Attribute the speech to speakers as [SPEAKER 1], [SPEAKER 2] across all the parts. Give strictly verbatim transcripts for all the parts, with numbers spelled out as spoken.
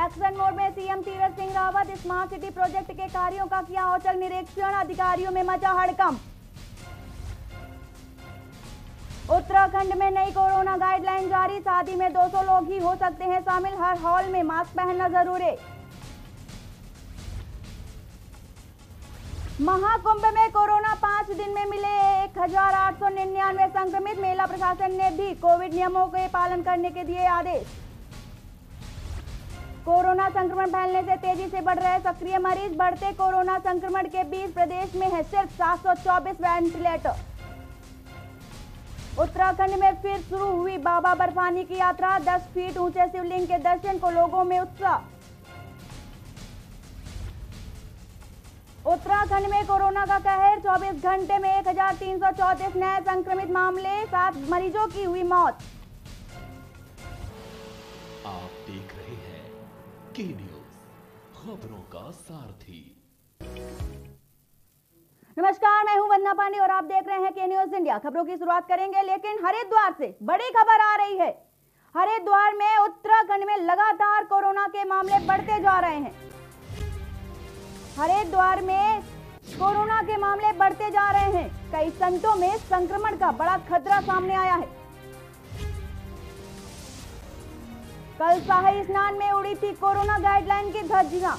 [SPEAKER 1] Action mode में CM Tirath Singh Rawat smart city project के कार्यों का किया औचक निरीक्षण, अधिकारियों में मचा हड़कंप। उत्तराखंड में नई कोरोना गाइडलाइन जारी, शादी में दो सौ लोग ही हो सकते हैं शामिल, हर हॉल में मास्क पहनना जरूरी। महाकुंभ में कोरोना पांच दिन में मिले एक हजार आठ सौ निन्यानवे संक्रमित, मेला प्रशासन ने भी कोविड नियमों के पालन करने के दिए आदेश। कोरोना संक्रमण फैलने से तेजी से बढ़ रहे सक्रिय मरीज, बढ़ते कोरोना संक्रमण के बीच प्रदेश में है सिर्फ सात सौ चौबीस वेंटिलेटर। उत्तराखंड में फिर शुरू हुई बाबा बर्फानी की यात्रा, दस फीट ऊंचे शिवलिंग के दर्शन को लोगों में उत्साह। उत्तराखंड में कोरोना का कहर, चौबीस घंटे में एक हजार तीन सौ चौंतीस नए संक्रमित मामले, सात मरीजों की हुई मौत।
[SPEAKER 2] आप देख रहे हैं के न्यूज, खबरों का सारथी।
[SPEAKER 1] नमस्कार, मैं हूं वंदना पांडे और आप देख रहे हैं के न्यूज इंडिया। खबरों की शुरुआत करेंगे, लेकिन हरिद्वार से बड़ी खबर आ रही है। हरिद्वार में उत्तराखंड में लगातार कोरोना के मामले बढ़ते जा रहे हैं। हरिद्वार में कोरोना के मामले बढ़ते जा रहे हैं। कई संतों में संक्रमण का बड़ा खतरा सामने आया है। कल शाही स्नान में उड़ी थी कोरोना गाइडलाइन की धज्जियां।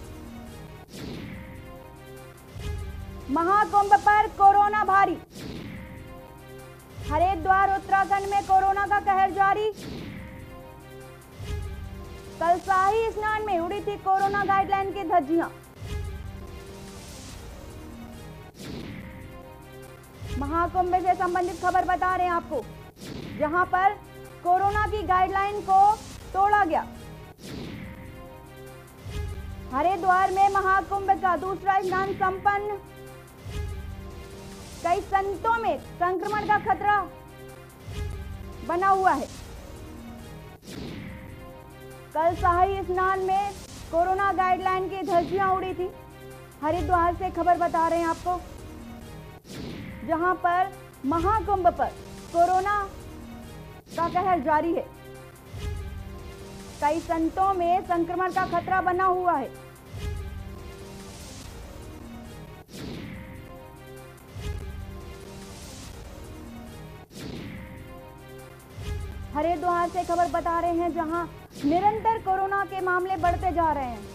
[SPEAKER 1] महाकुंभ पर कोरोना भारी, हरिद्वार उत्तराखंड में कोरोना का कहर जारी। कल शाही स्नान में उड़ी थी कोरोना गाइडलाइन की धज्जियां। महाकुंभ से संबंधित खबर बता रहे हैं आपको, जहां पर कोरोना की गाइडलाइन को तोड़ा गया। हरिद्वार में महाकुंभ का दूसरा स्नान संपन्न, कई संतों में संक्रमण का खतरा बना हुआ है। कल शाही स्नान में कोरोना गाइडलाइन की धज्जियां उड़ी थी। हरिद्वार से खबर बता रहे हैं आपको, जहां पर महाकुंभ पर कोरोना का कहर जारी है। कई संतों में संक्रमण का खतरा बना हुआ है। हरिद्वार से खबर बता रहे हैं, जहां निरंतर कोरोना के मामले बढ़ते जा रहे हैं।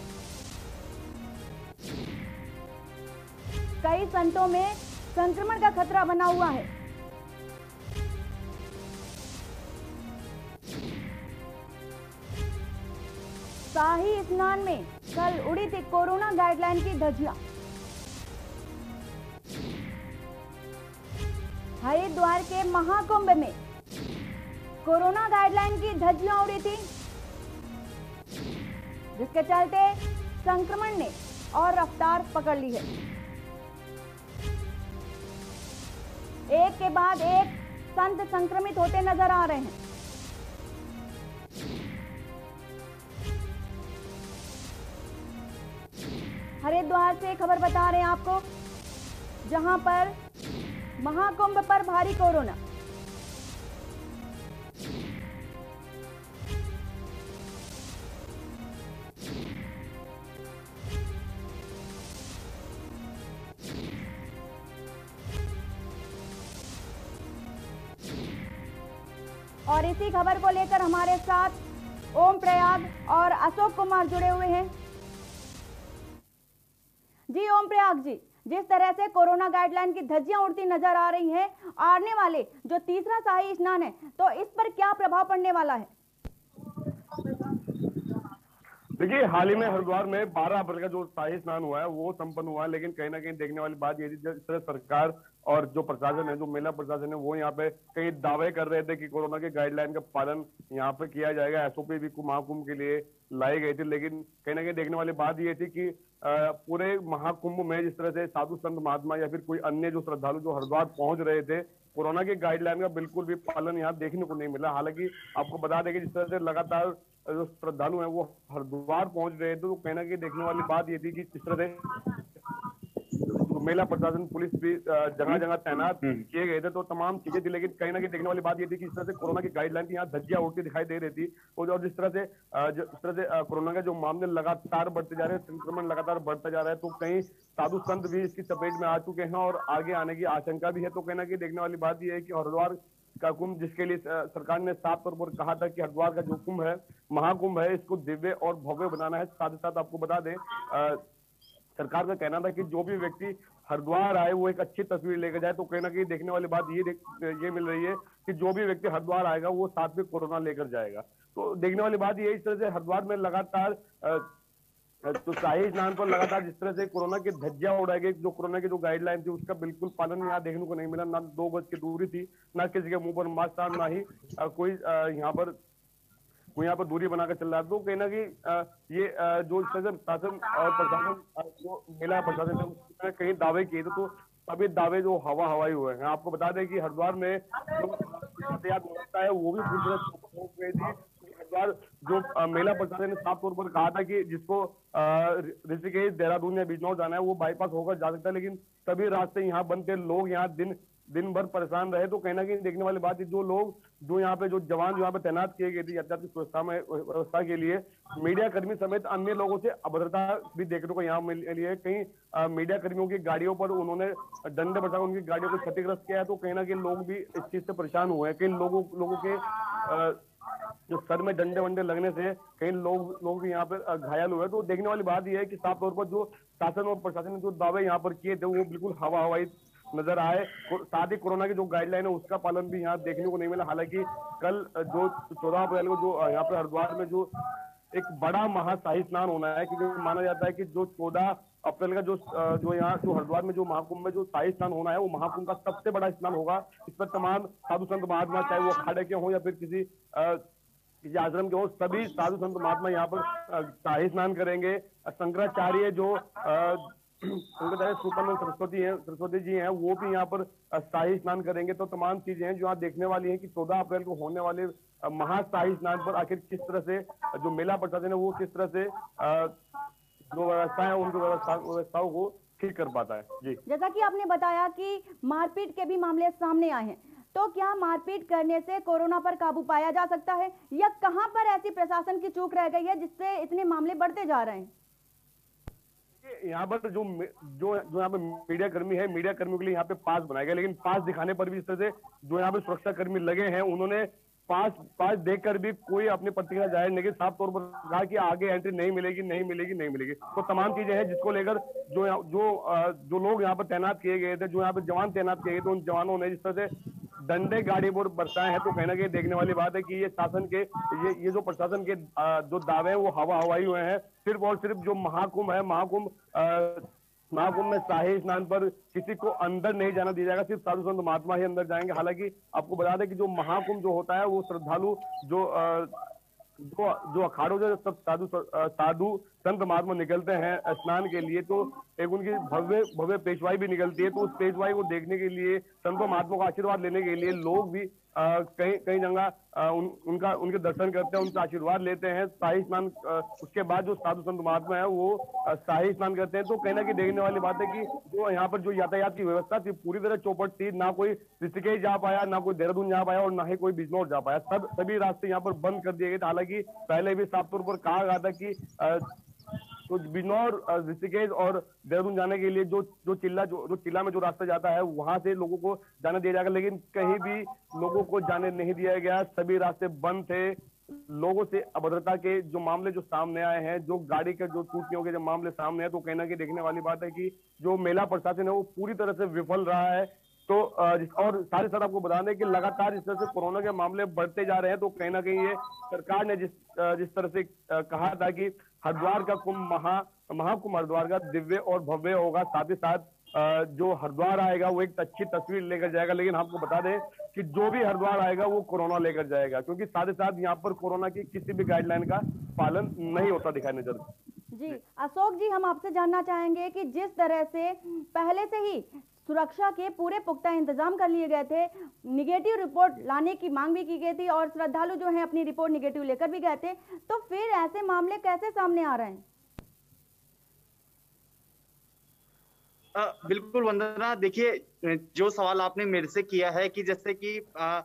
[SPEAKER 1] कई संतों में संक्रमण का खतरा बना हुआ है। शाही स्नान में कल उड़ी थी कोरोना गाइडलाइन की धज्जियां। हरिद्वार के महाकुंभ में कोरोना गाइडलाइन की धज्जियां उड़ी थी, जिसके चलते संक्रमण ने और रफ्तार पकड़ ली है। एक के बाद एक संत संक्रमित होते नजर आ रहे हैं। हरिद्वार से खबर बता रहे हैं आपको, जहां पर महाकुंभ पर भारी कोरोना। और इसी खबर को लेकर हमारे साथ ओम प्रयाग और अशोक कुमार जुड़े हुए हैं। जी ओम प्रयाग जी, जिस तरह से कोरोना गाइडलाइन की धज्जियां उड़ती नजर आ रही हैं, आने वाले जो तीसरा शाही स्नान है, तो इस पर क्या प्रभाव पड़ने वाला है?
[SPEAKER 3] देखिए, हाल ही में हरिद्वार में बारह अप्रैल का जो शाही स्नान हुआ है वो संपन्न हुआ है, लेकिन कहीं ना कहीं देखने वाली बात ये थी, जिस तरह सरकार और जो प्रशासन है, जो मेला प्रशासन है, वो यहाँ पे कई दावे कर रहे थे कि कोरोना के गाइडलाइन का पालन यहाँ पे किया जाएगा। एसओपी भी महाकुंभ के लिए लाई गई थी, लेकिन कहीं ना कहीं देखने वाली बात ये थी कि पूरे महाकुंभ में जिस तरह से साधु संत महात्मा या फिर कोई अन्य जो श्रद्धालु जो हरिद्वार पहुंच रहे थे, कोरोना के गाइडलाइन का बिल्कुल भी पालन यहाँ देखने को नहीं मिला। हालांकि आपको बता दें कि जिस तरह से लगातार जो श्रद्धालु हैं वो हरिद्वार पहुंच रहे थे, तो कहीं ना कहीं देखने वाली बात ये थी कि जिस तरह से महिला प्रशासन, पुलिस भी जगह जगह तैनात किए गए थे, तो तमाम चीजें थी। लेकिन कहीं ना कहीं देखने वाली बात ये थी कि इस तरह से कोरोना की गाइडलाइन की यहाँ धज्जियां उड़ती दिखाई दे रही थी। और जिस तरह से जिस तरह से कोरोना के जो मामले लगातार बढ़ते जा रहे हैं, संक्रमण लगातार बढ़ता जा रहा है, तो कहीं साधु संत भी इसकी चपेट में आ चुके हैं और आगे आने की आशंका भी है। तो कहीं ना कहीं देखने वाली बात यह है कि हरिद्वार का कुंभ, जिसके लिए सरकार ने साफ तौर पर कहा था कि हरिद्वार का जो कुंभ है, महाकुंभ है, इसको दिव्य और भव्य बनाना है। साथ ही साथ आपको बता दें, सरकार का कहना था कि जो भी व्यक्ति हरिद्वार आए वो एक अच्छी तस्वीर लेकर जाए। तो कहीं ना कहीं देखने वाली बात ये ये मिल रही है कि जो भी व्यक्ति हरिद्वार आएगा वो साथ में कोरोना लेकर जाएगा। तो देखने वाली बात ये, इस तरह से हरिद्वार में लगातार तो शाही स्नान पर लगातार जिस तरह से कोरोना की धज्जियां उड़ाई गई, जो कोरोना की जो गाइडलाइन थी उसका बिल्कुल पालन यहाँ देखने को नहीं मिला। ना दो गज की दूरी थी, ना किसी के मुंह पर मास्क था, ना ही कोई यहाँ पर कोई यहाँ पर दूरी बनाकर चल रहा है। तो कहीं ना कहीं ये जो शासन और प्रशासन, जो मेला प्रशासन है, उसने कहीं दावे किए थे, तो सभी दावे जो हवा हवाई हुए हैं। आपको बता दें कि हरिद्वार में जो यातायात व्यवस्था है वो भी पूरी तरह हो गई थी। हरिद्वार जो मेला प्रशासन ने साफ तौर पर कहा था कि जिसको ऋषिकेश, देहरादून या बिजनौर जाना है वो बाईपास होकर जा सकता है, लेकिन सभी रास्ते यहाँ बंद थे। लोग यहाँ दिन दिन भर परेशान रहे। तो कहीं ना कहीं देखने वाली बात है, जो लोग जो यहाँ पे जो जवान जो यहाँ पे तैनात किए गए थे यातायात की सुरक्षा में व्यवस्था के लिए, मीडिया कर्मी समेत अन्य लोगों से अभद्रता भी देखने को यहाँ मिल रही है। कहीं मीडिया कर्मियों की गाड़ियों पर उन्होंने डंडे बचाकर उनकी गाड़ियों को क्षतिग्रस्त किया है। तो कहीं ना कहीं लोग भी इस चीज से परेशान हुए हैं। कई लोगों लोगों के आ, जो सर में डंडे वंडे लगने से कई लोग लोग भी यहाँ पर घायल हुए। तो देखने वाली बात यह है कि साफ तौर पर जो शासन और प्रशासन ने जो दावे यहाँ पर किए थे वो बिल्कुल हवा हवाई नजर आए। साथ ही कोरोना की जो गाइडलाइन है उसका पालन भी यहाँ देखने को नहीं मिला। हालांकि कल जो चौदह अप्रैल को जो यहाँ पे हरिद्वार में जो एक बड़ा महाशाही स्नान होना है, क्योंकि माना जाता है कि जो चौदह अप्रैल का जो जो यहाँ जो हरिद्वार में जो महाकुंभ में जो शाही स्नान होना है वो महाकुंभ का सबसे बड़ा स्नान होगा। इस पर तमाम साधु संत महात्मा, चाहे वो अखाड़े के हों या फिर किसी किसी आश्रम के हो, सभी साधु संत महात्मा यहाँ पर शाही स्नान करेंगे। शंकराचार्य जो सुपरनंद सरस्वती है सरस्वती जी हैं, वो भी यहाँ पर शाही स्नान करेंगे। तो तमाम चीजें हैं जो यहाँ देखने वाली हैं कि चौदह अप्रैल को होने वाले महाशाही स्नान पर आखिर किस तरह से जो मेला प्रशासन है वो किस तरह से जो व्यवस्था है उनकी व्यवस्था व्यवस्थाओं को ठीक कर पाता है। जी,
[SPEAKER 1] जैसा कि आपने बताया कि मारपीट के भी मामले सामने आए हैं, तो क्या मारपीट करने से कोरोना पर काबू पाया जा सकता है, या कहां पर ऐसी प्रशासन की चूक रह गई है जिससे इतने मामले बढ़ते जा रहे हैं?
[SPEAKER 3] यहाँ पर जो जो जो यहाँ पे मीडिया कर्मी है, मीडिया कर्मियों के लिए यहाँ पे पास बनाया गया, लेकिन पास दिखाने पर भी इस तरह से जो यहाँ पे सुरक्षा कर्मी लगे हैं उन्होंने पास पास देखकर भी कोई अपनी प्रतिक्रिया जाहिर नहीं की। साफ तौर पर कहा कि आगे एंट्री नहीं मिलेगी नहीं मिलेगी नहीं मिलेगी। तो तमाम चीजें हैं जिसको लेकर जो जो जो लोग यहाँ पर तैनात किए गए थे, जो यहाँ पे जवान तैनात किए गए थे, उन जवानों ने जिस तरह से डंडे गाड़ी पर बरसाए हैं, तो कहीं ना कहीं देखने वाली बात है कि ये शासन के ये ये जो प्रशासन के जो दावे हैं वो हवा हवाई हुए हैं। सिर्फ और सिर्फ जो महाकुंभ है, महाकुंभ महाकुंभ में शाही स्नान पर किसी को अंदर नहीं जाना दिया जाएगा, सिर्फ साधु संत महात्मा ही अंदर जाएंगे। हालांकि आपको बता दें कि जो महाकुंभ जो होता है वो श्रद्धालु जो जो जो अखाड़ों से सब साधु साधु संत महात्मा निकलते हैं स्नान के लिए, तो एक उनकी भव्य भव्य पेशवाई भी निकलती है। तो उस पेशवाई को देखने के लिए, संतों महात्मा का आशीर्वाद लेने के लिए लोग भी कई कई जगह उन, उनका उनके दर्शन करते हैं, उनका आशीर्वाद लेते हैं। शाही स्नान उसके बाद जो साधु संत महात्मा है वो शाही स्नान करते हैं। तो कहीं ना कहीं देखने वाली बात है कि जो यहाँ पर जो यातायात की व्यवस्था थी पूरी तरह चौपट थी। ना कोई ऋषिकेश जा पाया, ना कोई देहरादून जा पाया और ना ही कोई बिजनौर जा पाया। सब सभी रास्ते यहाँ पर बंद कर दिए गए। हालांकि पहले भी साफ तौर पर कहा गया था कि तो बिजनौर, ऋषिकेश और देहरादून जाने के लिए जो जो चिल्ला जो जो चिल्ला में जो रास्ता जाता है वहां से लोगों को जाने दिया जाएगा, लेकिन कहीं भी लोगों को जाने नहीं दिया गया। सभी रास्ते बंद थे। लोगों से अभद्रता के जो मामले जो सामने आए हैं, जो गाड़ी के जो टूटने के जो मामले सामने हैं, तो कहीं ना कहीं देखने वाली बात है कि जो मेला प्रशासन है वो पूरी तरह से विफल रहा है। तो और साथ ही साथ आपको बता दें कि लगातार इस तरह से कोरोना के मामले बढ़ते जा रहे हैं। तो कहीं ना कहीं ये सरकार ने जिस जिस तरह से कहा था कि हरिद्वार का कुंभ महा महाकुंभ हरिद्वार का दिव्य और भव्य होगा, साथ ही साथ जो हरिद्वार आएगा वो एक अच्छी तस्वीर लेकर जाएगा। लेकिन आपको बता दें कि जो भी हरिद्वार आएगा वो कोरोना लेकर जाएगा, क्योंकि साथ ही साथ यहाँ पर कोरोना की किसी भी गाइडलाइन का पालन नहीं होता दिखाई नजर।
[SPEAKER 1] जी अशोक जी, हम आपसे जानना चाहेंगे कि जिस तरह से पहले से ही सुरक्षा के पूरे पुख्ता इंतजाम कर लिए गए थे, निगेटिव रिपोर्ट लाने की मांग भी की गई थी और श्रद्धालु जो हैं अपनी रिपोर्ट निगेटिव लेकर भी गए थे, तो फिर ऐसे मामले कैसे सामने आ रहे हैं?
[SPEAKER 4] बिल्कुल वंदना, देखिए जो सवाल आपने मेरे से किया है कि जैसे कि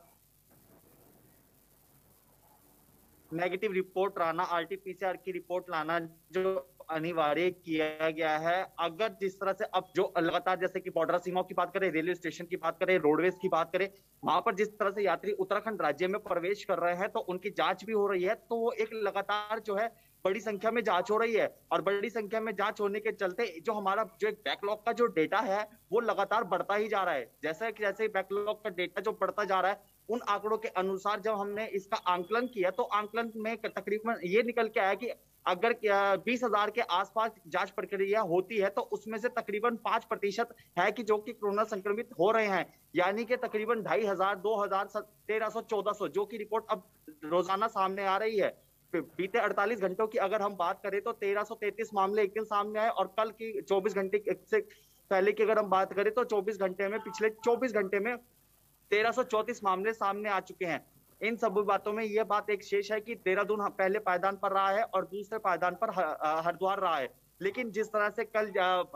[SPEAKER 4] नेगेटिव रिपोर्ट लाना, आरटीपीसीआर की रिपोर्ट लाना जो अनिवार्य किया गया है, अगर जिस तरह से अब जो लगातार जैसे कि बॉर्डर सीमाओं की बात करें, रेलवे स्टेशन की बात करें, रोडवेज की बात करें, वहां पर जिस तरह से यात्री उत्तराखंड राज्य में प्रवेश कर रहे हैं तो उनकी जांच भी हो रही है, तो वो एक लगातार जो है बड़ी संख्या में जांच हो रही है और बड़ी संख्या में जांच होने के चलते जो हमारा जो एक बैकलॉग का जो डेटा है वो लगातार बढ़ता ही जा रहा है। जैसे जैसे बैकलॉग का डेटा जो बढ़ता जा रहा है, उन आंकड़ों के अनुसार जब हमने इसका आंकलन किया तो आंकलन में तकरीबन ये निकल के आया कि अगर बीस हजार के आसपास जांच प्रक्रिया होती है तो उसमें से तकरीबन पांच प्रतिशत है कि जो कि कोरोना संक्रमित हो रहे हैं, यानी कि तकरीबन ढाई हजार, दो हजार, तेरह सौ, चौदह सौ जो की रिपोर्ट अब रोजाना सामने आ रही है। बीते अड़तालीस घंटों की अगर हम बात करें तो तेरह सौ तैंतीस मामले एक दिन सामने आए और कल की चौबीस घंटे से पहले की अगर हम बात करें तो चौबीस घंटे में पिछले चौबीस घंटे में तेरह सौ चौंतीस मामले सामने आ चुके हैं। इन सब बातों में यह बात एक शेष है कि देहरादून पहले पायदान पर रहा है और दूसरे पायदान पर हरिद्वार रहा है, लेकिन जिस तरह से कल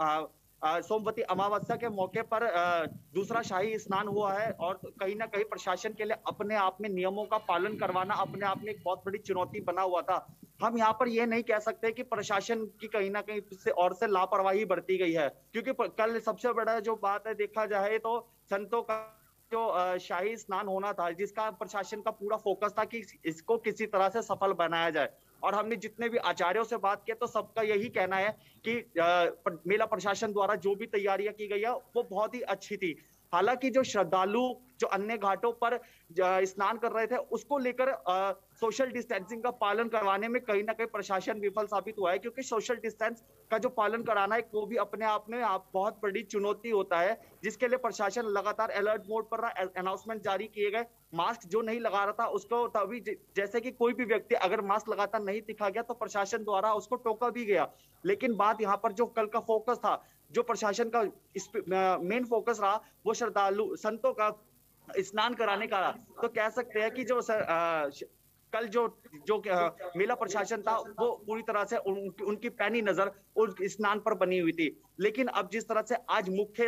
[SPEAKER 4] सोमवती अमावस्या के मौके पर दूसरा शाही स्नान हुआ है और कहीं ना कहीं प्रशासन के लिए अपने आप में नियमों का पालन करवाना अपने आप में एक बहुत बड़ी चुनौती बना हुआ था। हम यहाँ पर यह नहीं कह सकते कि प्रशासन की कहीं ना कहीं से और से लापरवाही बरती गई है, क्योंकि कल सबसे बड़ा जो बात है देखा जाए तो संतों का जो शाही स्नान होना था जिसका प्रशासन का पूरा फोकस था कि इसको किसी तरह से सफल बनाया जाए, और हमने जितने भी आचार्यों से बात की तो सबका यही कहना है कि मेला प्रशासन द्वारा जो भी तैयारियां की गई है वो बहुत ही अच्छी थी। हालांकि जो श्रद्धालु जो अन्य घाटों पर स्नान कर रहे थे उसको लेकर सोशल डिस्टेंसिंग का पालन करवाने में कहीं ना कहीं प्रशासन विफल साबित हुआ है, क्योंकि सोशल डिस्टेंस का जो पालन कराना है वो भी अपने आप में आप बहुत बड़ी चुनौती होता है, जिसके लिए प्रशासन लगातार अलर्ट मोड पर रहा। अनाउंसमेंट जारी किए गए, मास्क जो नहीं लगा रहा था उसको तभी जैसे कि कोई भी व्यक्ति अगर मास्क लगाता नहीं दिखा गया तो प्रशासन द्वारा उसको टोका भी गया। लेकिन बात यहाँ पर जो कल का फोकस था, जो प्रशासन का मेन फोकस रहा वो श्रद्धालु संतों का स्नान कराने का, तो कह सकते हैं कि जो सर, आ, कल जो जो मेला प्रशासन था वो पूरी तरह से उन, उनकी पैनी नजर उन स्नान पर बनी हुई थी। लेकिन अब जिस तरह से आज मुख्य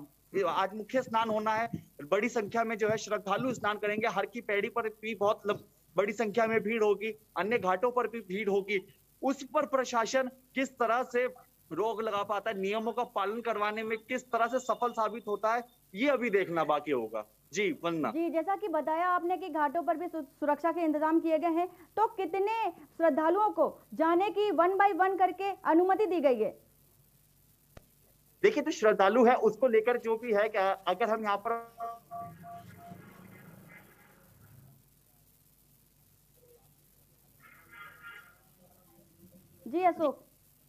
[SPEAKER 4] आज मुख्य स्नान होना है, बड़ी संख्या में जो है श्रद्धालु स्नान करेंगे, हर की पैड़ी पर भी बहुत बड़ी संख्या में भीड़ होगी, अन्य घाटों पर भी भीड़ होगी, उस पर प्रशासन किस तरह से रोक लगा पाता है, नियमों का पालन करवाने में किस तरह से सफल साबित होता है, ये अभी देखना बाकी होगा। जी वंदना
[SPEAKER 1] जी, जैसा कि बताया आपने कि घाटों पर भी सुरक्षा के इंतजाम किए गए हैं, तो कितने श्रद्धालुओं को जाने की वन बाय वन करके अनुमति दी गई है?
[SPEAKER 4] देखिए, तो श्रद्धालु है उसको लेकर जो भी है, क्या अगर हम यहाँ पर
[SPEAKER 1] जी अशोक,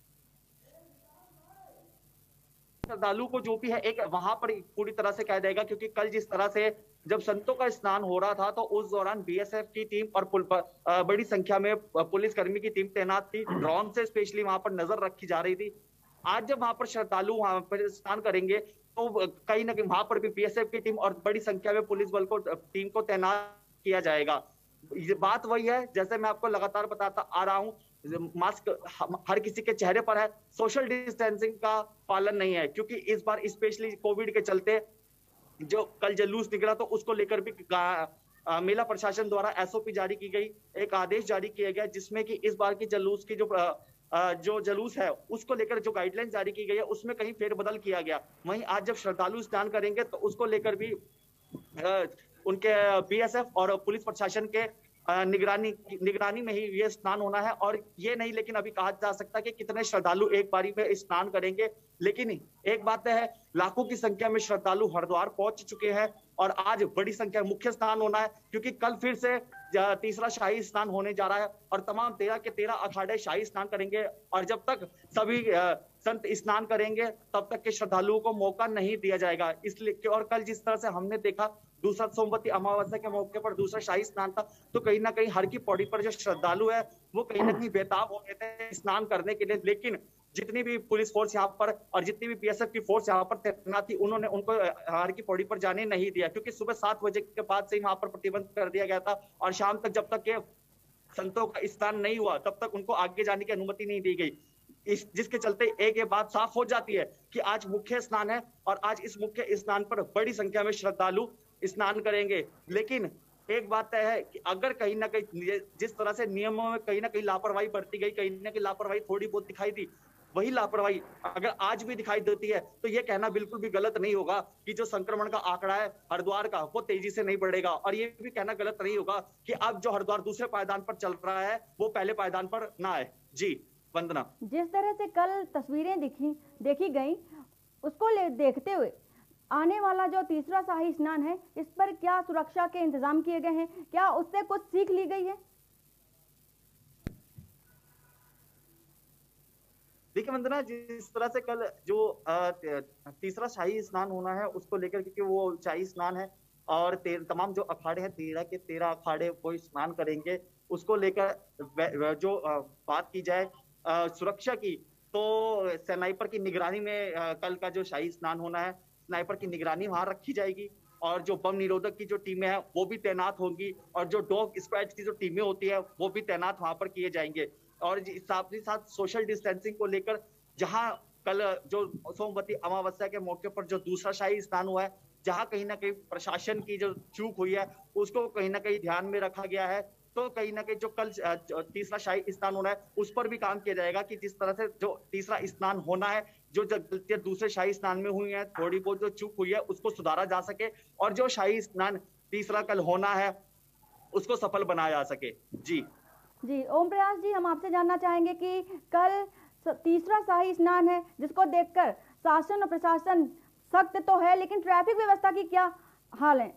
[SPEAKER 4] श्रद्धालु को जो भी है एक वहां पर पूरी तरह से कह देगा, क्योंकि कल जिस तरह से जब संतों का स्नान हो रहा था तो उस दौरान बीएसएफ की टीम और बड़ी संख्या में पुलिस कर्मी की टीम तैनात थी, ड्रोन से स्पेशली वहां पर नजर रखी जा रही थी। आज जब वहां पर श्रद्धालु वहां पर स्नान करेंगे तो कहीं ना कहीं वहां पर भी बीएसएफ की टीम और बड़ी संख्या में पुलिस बल को टीम को तैनात किया जाएगा। ये बात वही है, जैसे मैं आपको लगातार बताता आ रहा हूँ, मास्क हर किसी के चेहरे पर है, सोशल डिस्टेंसिंग का पालन नहीं है, क्योंकि इस बार स्पेशली कोविड के चलते जो कल जुलूस निकला तो उसको लेकर भी आ, मेला प्रशासन द्वारा एसओपी जारी की गई, एक आदेश जारी किया गया जिसमें कि इस बार की जुलूस की जो आ, जो जुलूस है उसको लेकर जो गाइडलाइन जारी की गई है उसमें कहीं फेरबदल किया गया। वहीं आज जब श्रद्धालु स्नान करेंगे तो उसको लेकर भी आ, उनके बीएसएफ और पुलिस प्रशासन के निगरानी निगरानी में ही ये स्नान होना है। और ये नहीं लेकिन अभी कहा जा सकता कि कितने श्रद्धालु एक बारी में स्नान करेंगे, लेकिन एक बात है लाखों की संख्या में श्रद्धालु हरिद्वार पहुंच चुके हैं और आज बड़ी संख्या मुख्य स्नान होना है, क्योंकि कल फिर से तीसरा शाही स्नान होने जा रहा है और तमाम तेरह के तेरह अखाड़े शाही स्नान करेंगे। और जब तक सभी संत स्नान करेंगे तब तक के श्रद्धालुओं को मौका नहीं दिया जाएगा। इसलिए और कल जिस तरह से हमने देखा दूसरा सोमवती अमावस्या के मौके पर दूसरा शाही स्नान था, तो कहीं ना कहीं हर की पौड़ी पर जो श्रद्धालु है वो कहीं ना कहीं बेताब हो गए थे स्नान करने के लिए। लेकिन जितनी भी पुलिस फोर्स यहाँ पर और जितनी भी बीएसएफ की फोर्स यहाँ पर तैनात थी, उन्होंने उनको हर की पौड़ी पर जाने नहीं दिया, क्योंकि सुबह सात बजे के बाद से ही वहां पर प्रतिबंध कर दिया गया था और शाम तक जब तक के संतों का स्नान नहीं हुआ तब तक उनको आगे जाने की अनुमति नहीं दी गई। इस जिसके चलते एक ये बात साफ हो जाती है कि आज मुख्य स्नान है और आज इस मुख्य स्नान पर बड़ी संख्या में श्रद्धालु स्नान करेंगे। लेकिन एक बात तय है कि अगर कहीं ना कहीं जिस तरह से नियमों में कहीं ना कहीं लापरवाही बरती गई, कहीं ना कहीं लापरवाही थोड़ी बहुत दिखाई दी, वही लापरवाही अगर आज भी दिखाई देती है तो ये कहना बिल्कुल भी गलत नहीं होगा कि जो संक्रमण का आंकड़ा है हरिद्वार का वो तेजी से नहीं बढ़ेगा। और ये भी कहना गलत नहीं होगा कि अब जो हरिद्वार दूसरे पायदान पर चल रहा है वो पहले पायदान पर ना आए। जी वंदना,
[SPEAKER 1] जिस तरह से कल तस्वीरें दिखी देखी गई उसको ले देखते हुए आने वाला जो तीसरा शाही स्नान है इस पर क्या सुरक्षा के इंतजाम किए गए हैं, क्या उससे कुछ सीख ली गई है?
[SPEAKER 4] देखिए वंदना, जिस तरह से कल जो तीसरा शाही स्नान होना है उसको लेकर, क्योंकि वो शाही स्नान है और तमाम जो अखाड़े हैं तेरह के तेरह अखाड़े वो स्नान करेंगे, उसको लेकर जो बात की जाए सुरक्षा की तो स्नाइपर की निगरानी में कल का जो शाही स्नान होना है स्नाइपर की निगरानी वहां रखी जाएगी और जो बम निरोधक की जो टीमें हैं वो भी तैनात होंगी और जो डॉग स्क्वाड की जो टीमें होती है वो भी तैनात वहां पर किए जाएंगे। और साथ ही साथ सोशल डिस्टेंसिंग को लेकर जहां कल जो सोमवती अमावस्या के मौके पर जो दूसरा शाही स्नान हुआ है, जहां कहीं ना कहीं प्रशासन की जो चूक हुई है उसको कहीं ना कहीं ध्यान में रखा गया है, तो कहीं ना कहीं जो कल तीसरा शाही स्नान होना है उस पर भी काम किया जाएगा कि जिस तरह से जो तीसरा स्नान होना है, जो गलतियां दूसरे शाही स्नान में हुई है, थोड़ी बहुत जो चूक हुई है उसको सुधारा जा सके और जो शाही स्नान तीसरा कल होना है उसको सफल बनाया जा सके। जी
[SPEAKER 1] जी ओम प्रकाश जी, हम आपसे जानना चाहेंगे कि कल तीसरा शाही स्नान है जिसको देखकर शासन और प्रशासन सख्त तो है, लेकिन ट्रैफिक व्यवस्था की क्या हाल है?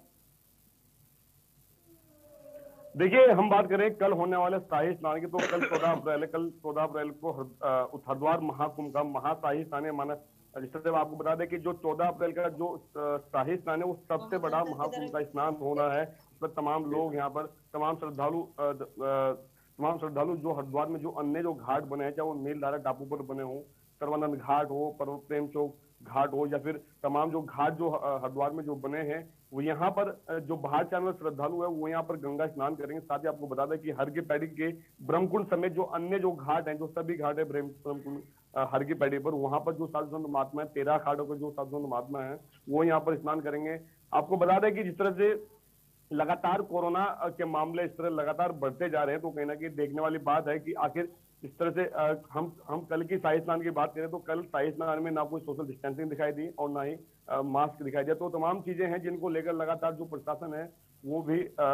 [SPEAKER 3] देखिए, हम बात करें कल होने वाले शाही स्नान की तो कल चौदह अप्रैल है। कल चौदह अप्रैल को हरिद्वार महाकुंभ का महाशाही स्नान है। माना जिस तरह से आपको बता दें कि जो चौदह अप्रैल का जो शाही स्नान है वो सबसे बड़ा महाकुंभ का स्नान होना है। इस पर तमाम लोग यहाँ पर तमाम श्रद्धालु तमाम श्रद्धालु जो हरिद्वार में जो अन्य जो घाट बने हैं, चाहे वो नीलधारा टापू पर बने हो, सर्वानंद घाट हो, पर्वत प्रेम चौक घाट हो, या फिर तमाम जो घाट जो हरिद्वार में जो बने हैं वो यहाँ पर जो बाहर से आने वाले श्रद्धालु है वो यहाँ पर गंगा स्नान करेंगे। साथ ही आपको बता दें कि हर की पैड़ी के ब्रह्मकुंड समेत जो अन्य जो घाट हैं, जो सभी घाट है ब्रह्मकुंड हर की पैड़ी पर, वहां पर जो साधु संत महात्मा है, तेरह घाटों के जो साधु संत महात्मा है वो यहाँ पर स्नान करेंगे। आपको बता दें कि जिस तरह से लगातार कोरोना के मामले इस तरह लगातार बढ़ते जा रहे हैं तो कहीं ना कहीं देखने वाली बात है कि आखिर इस तरह से आ, हम हम कल की शाही स्नान की बात करें तो कल शाही स्नान में ना कोई सोशल डिस्टेंसिंग दिखाई दी और ना ही आ, मास्क दिखाई दिया। तो तमाम चीजें हैं जिनको लेकर लगातार जो प्रशासन है वो भी आ,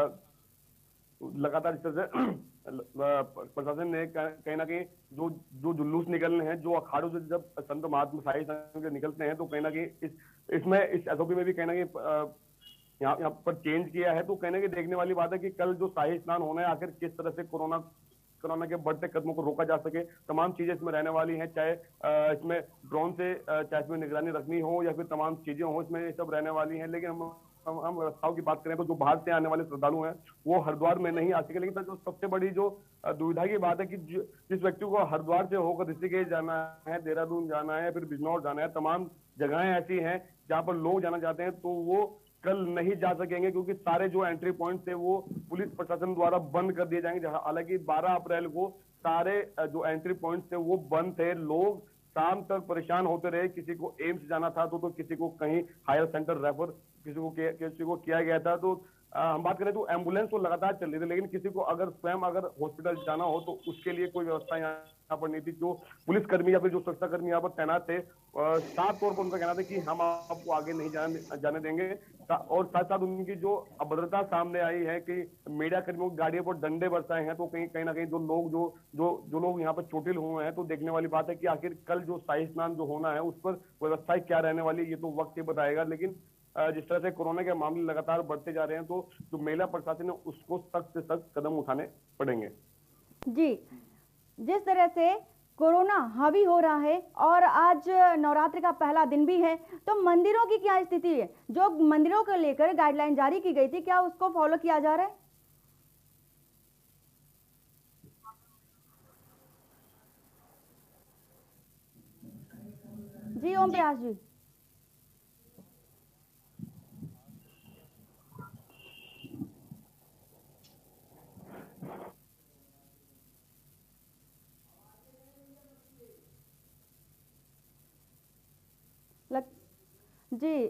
[SPEAKER 3] लगातार इस तरह से प्रशासन ने कहीं ना कहीं जो जो जुलूस निकलने हैं, जो अखाड़ों से जब संत महात्मा शाही स्नान के निकलते हैं तो कहीं ना कहीं इस इसमें इस एसओपी में भी कहीं ना कहीं यहाँ यहाँ पर चेंज किया है। तो कहने की देखने वाली बात है कि कल जो शाही स्नान होना है आखिर किस तरह से कोरोना कोरोना के बढ़ते कदमों को रोका जा सके, तमाम चीजें इसमें रहने वाली हैं। चाहे इसमें ड्रोन से चाहे इसमें निगरानी रखनी हो या फिर तमाम चीजें हो, इसमें ये सब रहने वाली हैं। लेकिन हम हम हम व्यवस्थाओं की बात करें तो जो बाहर से आने वाले श्रद्धालु हैं वो हरिद्वार में नहीं आ सके। लेकिन जो सबसे बड़ी जो दुविधा की बात है कि जिस व्यक्ति को हरिद्वार से होकर ऋषिकेश जाना है, देहरादून जाना है, फिर बिजनौर जाना है, तमाम जगहें ऐसी हैं जहाँ पर लोग जाना चाहते हैं तो वो कल नहीं जा सकेंगे क्योंकि सारे जो एंट्री पॉइंट थे वो पुलिस प्रशासन द्वारा बंद कर दिए जाएंगे। हालांकि बारह अप्रैल को सारे जो एंट्री पॉइंट थे वो बंद थे, लोग शाम तक परेशान होते रहे। किसी को एम्स जाना था तो, तो किसी को कहीं हायर सेंटर रेफर किसी को किसी को किया गया था। तो आ, हम बात करें तो एम्बुलेंस तो लगातार चल रही थी, लेकिन किसी को अगर स्वयं अगर हॉस्पिटल जाना हो तो उसके लिए कोई व्यवस्था यहाँ पर नहीं थी। जो पुलिसकर्मी या फिर जो सुरक्षा कर्मी यहाँ पर तैनात थे, साफ तौर पर उनका कहना था कि हम आपको आगे नहीं जाने जाने देंगे। और साथ साथ उनकी जो अभद्रता सामने आई है कि मीडिया कर्मियों की गाड़ियों पर डंडे बरसाए हैं। तो कहीं कहीं ना कहीं जो लोग जो जो जो लोग यहाँ पर चोटिल हुए हैं तो देखने वाली बात है कि आखिर कल जो शाही स्नान जो होना है उस पर व्यवस्थाएं क्या रहने वाली है ये तो वक्त ही बताएगा। लेकिन जिस तरह से कोरोना के मामले लगातार बढ़ते जा रहे हैं तो जो मेला प्रशासन है उसको सख्त से सख्त कदम उठाने पड़ेंगे।
[SPEAKER 1] जी, जिस तरह से कोरोना हावी हो रहा है और आज नवरात्र का पहला दिन भी है तो मंदिरों की क्या स्थिति है? जो मंदिरों को लेकर गाइडलाइन जारी की गई थी क्या उसको फॉलो किया जा रहा है? जी ओम प्रकाश जी। लग... जी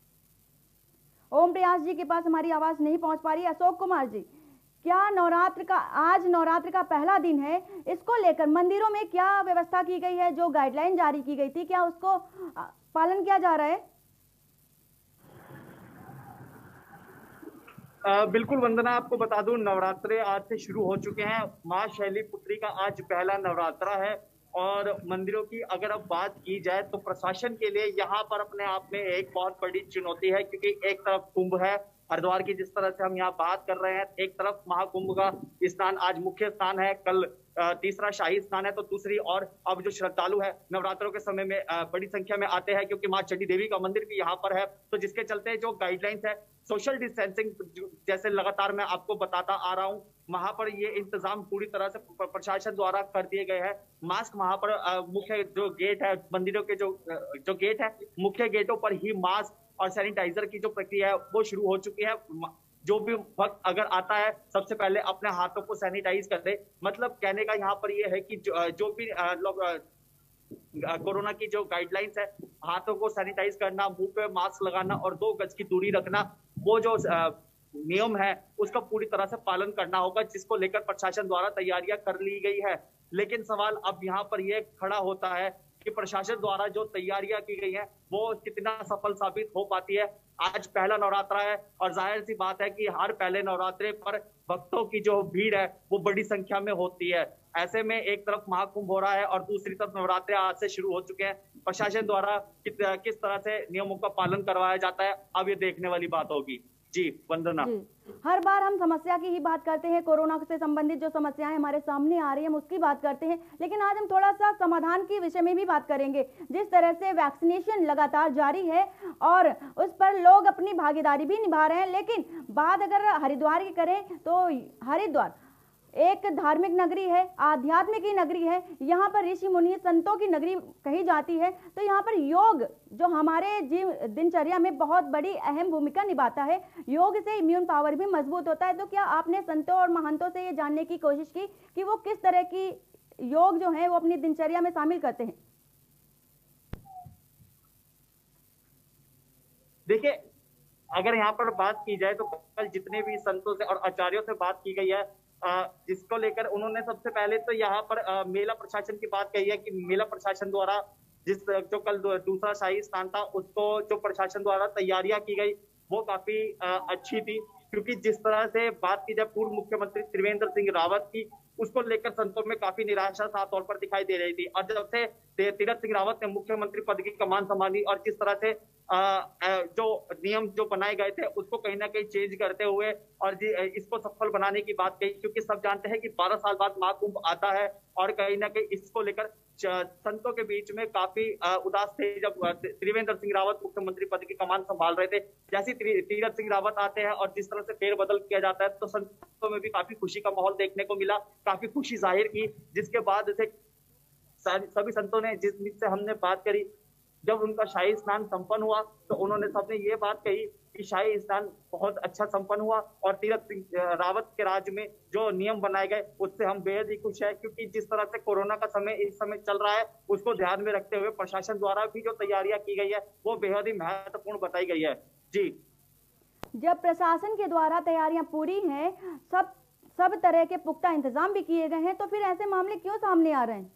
[SPEAKER 1] ओम प्रयास जी के पास हमारी आवाज नहीं पहुंच पा रही। अशोक कुमार जी, क्या नवरात्र का आज नवरात्र का पहला दिन है, इसको लेकर मंदिरों में क्या व्यवस्था की गई है? जो गाइडलाइन जारी की गई थी क्या उसको पालन किया जा रहा है?
[SPEAKER 4] आ, बिल्कुल वंदना, आपको बता दूं नवरात्रे आज से शुरू हो चुके हैं। मां शैलीपुत्री का आज पहला नवरात्रा है और मंदिरों की अगर अब बात की जाए तो प्रशासन के लिए यहाँ पर अपने आप में एक बहुत बड़ी चुनौती है, क्योंकि एक तरफ कुंभ है हरिद्वार की, जिस तरह से हम यहाँ बात कर रहे हैं, एक तरफ महाकुंभ का स्नान आज मुख्य स्नान है, कल तीसरा शाही स्नान है, तो दूसरी और अब जो श्रद्धालु है नवरात्रों के समय में बड़ी संख्या में आते हैं, क्योंकि मां चंडी देवी का मंदिर भी यहाँ पर है, तो जिसके चलते जो गाइडलाइंस है सोशल डिस्टेंसिंग जैसे लगातार मैं आपको बताता आ रहा हूँ, वहां पर ये इंतजाम पूरी तरह से प्रशासन द्वारा कर दिए गए हैं। मास्क वहां पर मुख्य जो गेट है मंदिरों के जो जो गेट है मुख्य गेटों पर ही मास्क और सैनिटाइजर की जो प्रक्रिया है वो शुरू हो चुकी है। जो भी भक्त अगर आता है सबसे पहले अपने हाथों को सैनिटाइज कर दे। मतलब कहने का यहाँ पर ये है कि जो, जो भी लोग कोरोना की जो गाइडलाइंस है, हाथों को सैनिटाइज करना, मुंह पे मास्क लगाना और दो गज की दूरी रखना, वो जो नियम है उसका पूरी तरह से पालन करना होगा, जिसको लेकर प्रशासन द्वारा तैयारियां कर ली गई है। लेकिन सवाल अब यहाँ पर यह खड़ा होता है कि प्रशासन द्वारा जो तैयारियां की गई हैं वो कितना सफल साबित हो पाती है। आज पहला नवरात्रा है और जाहिर सी बात है कि हर पहले नवरात्रे पर भक्तों की जो भीड़ है वो बड़ी संख्या में होती है। ऐसे में एक तरफ महाकुंभ हो रहा है और दूसरी तरफ नवरात्रे आज से शुरू हो चुके हैं। प्रशासन द्वारा किस तरह से नियमों का पालन करवाया जाता है अब ये देखने वाली बात होगी। जी वंदना
[SPEAKER 1] जी। हर बार हम समस्या की ही बात करते हैं, कोरोना से संबंधित जो समस्याएं हमारे सामने आ रही है हम उसकी बात करते हैं, लेकिन आज हम थोड़ा सा समाधान के विषय में भी बात करेंगे। जिस तरह से वैक्सीनेशन लगातार जारी है और उस पर लोग अपनी भागीदारी भी निभा रहे हैं, लेकिन बात अगर हरिद्वार की करें तो हरिद्वार एक धार्मिक नगरी है, आध्यात्मिक की नगरी है, यहाँ पर ऋषि मुनि संतों की नगरी कही जाती है। तो यहाँ पर योग जो हमारे जीव दिनचर्या में बहुत बड़ी अहम भूमिका निभाता है, योग से इम्यून पावर भी मजबूत होता है। तो क्या आपने संतों और महंतों से ये जानने की कोशिश की कि वो किस तरह की योग जो है वो अपनी दिनचर्या में शामिल करते हैं?
[SPEAKER 4] देखिए, अगर यहाँ पर बात की जाए तो कल जितने भी संतों से और आचार्यों से बात की गई है, जिसको लेकर उन्होंने सबसे पहले तो यहाँ पर मेला प्रशासन की बात कही है कि मेला प्रशासन द्वारा जिस जो कल दूसरा शाही स्नान था उसको जो प्रशासन द्वारा तैयारियां की गई वो काफी अच्छी थी, क्योंकि जिस तरह से बात की जाए पूर्व मुख्यमंत्री त्रिवेंद्र सिंह रावत की, उसको लेकर संतों में काफी निराशा साफ तौर पर दिखाई दे रही थी। और जब से तीरथ सिंह रावत ने मुख्यमंत्री पद की कमान संभाली और जिस तरह से आ, जो नियम जो बनाए गए थे उसको कहीं ना कहीं चेंज करते हुए और इसको सफल बनाने की बात कही, क्योंकि सब जानते हैं कि बारह साल बाद महाकुंभ आता है और कहीं ना कहीं इसको लेकर संतों के बीच में काफी उदास थे जब त्रिवेंद्र सिंह रावत मुख्यमंत्री पद की कमान संभाल रहे थे। जैसे तीरथ सिंह रावत आते हैं और जिस तरह से फेरबदल किया जाता है तो संतों में भी काफी खुशी का माहौल देखने को मिला, काफी खुशी जाहिर की, जिसके बाद से सभी संतों ने जिससे हमने बात करी, जब उनका शाही स्नान संपन्न हुआ तो उन्होंने सबने ये बात कही कि शाही स्नान बहुत अच्छा संपन्न हुआ और तीरथ सिंह रावत के राज्य में जो नियम बनाए गए उससे हम बेहद ही खुश है, क्योंकि जिस तरह से कोरोना का समय इस समय चल रहा है उसको ध्यान में रखते हुए प्रशासन द्वारा भी जो तैयारियां की गई है वो बेहद ही महत्वपूर्ण बताई गई है। जी,
[SPEAKER 1] जब प्रशासन के द्वारा तैयारियां पूरी हैं, सब सब तरह के पुख्ता इंतजाम भी किए गए हैं, तो फिर ऐसे मामले क्यों सामने आ रहे हैं?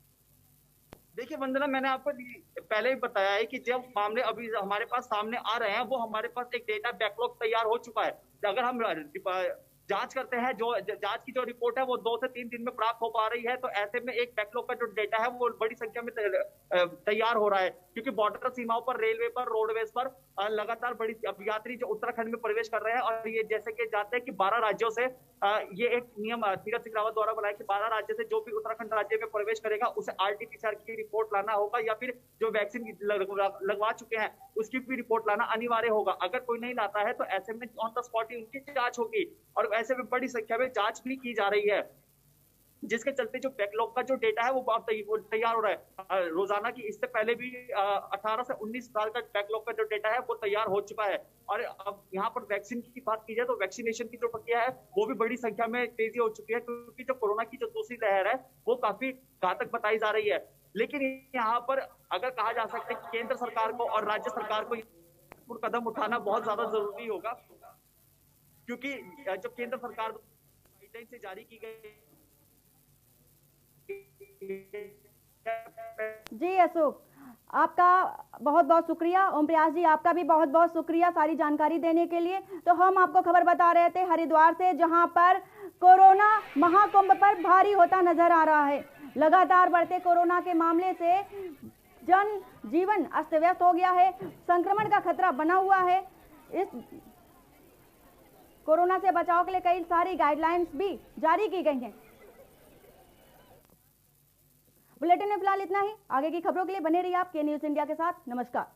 [SPEAKER 4] देखिए वंदना, मैंने आपको पहले ही बताया है कि जब मामले अभी हमारे पास सामने आ रहे हैं वो हमारे पास एक डेटा बैकलॉग तैयार हो चुका है। अगर हम जांच करते हैं, जो जांच की जो रिपोर्ट है वो दो से तीन दिन में प्राप्त हो पा रही है, तो ऐसे में एक बैकलॉग का जो डेटा है वो बड़ी संख्या में तैयार हो रहा है, क्योंकि बॉर्डर सीमाओं पर, रेलवे पर, रोडवेज पर लगातार बड़ी यात्री जो उत्तराखंड में प्रवेश कर रहे हैं और ये जैसे कि जानते हैं कि बारह राज्यों से ये एक नियम तीरथ सिंह रावत द्वारा बनाया कि बारह राज्य से जो भी उत्तराखंड राज्य में प्रवेश करेगा उसे आरटीपीसीआर की रिपोर्ट लाना होगा या फिर जो वैक्सीन लगवा चुके हैं उसकी भी रिपोर्ट लाना अनिवार्य होगा। अगर कोई नहीं लाता है तो ऐसे में ऑन द स्पॉट ही उनकी जांच होगी और ऐसे में बड़ी संख्या में जांच भी की जा रही है, जिसके चलते जो बैकलॉग का जो डेटा है वो बहुत तैयार हो रहा है। रोजाना की इससे पहले भी अठारह से उन्नीस साल का बैकलॉग का जो डेटा है वो तैयार हो चुका है। और अब यहाँ पर वैक्सीन की बात की जाए तो वैक्सीनेशन की जो प्रक्रिया है वो भी बड़ी संख्या में तेजी हो चुकी है, क्योंकि जो कोरोना की जो दूसरी लहर है वो काफी घातक बताई जा रही है। लेकिन यहाँ पर अगर कहा जा सकता है केंद्र सरकार को और राज्य सरकार को कदम उठाना बहुत ज्यादा जरूरी होगा, क्योंकि जो केंद्र सरकार गाइडलाइन से जारी की गई।
[SPEAKER 1] जी अशोक, आपका बहुत बहुत शुक्रिया। ओम प्रयास जी, आपका भी बहुत बहुत शुक्रिया सारी जानकारी देने के लिए। तो हम आपको खबर बता रहे थे हरिद्वार से, जहां पर कोरोना महाकुंभ पर भारी होता नजर आ रहा है। लगातार बढ़ते कोरोना के मामले से जन जीवन अस्त व्यस्त हो गया है, संक्रमण का खतरा बना हुआ है। इस कोरोना से बचाव के लिए कई सारी गाइडलाइंस भी जारी की गई हैं। बुलेटिन में फिलहाल इतना ही। आगे की खबरों के लिए बने रहिए आप के न्यूज इंडिया के साथ। नमस्कार।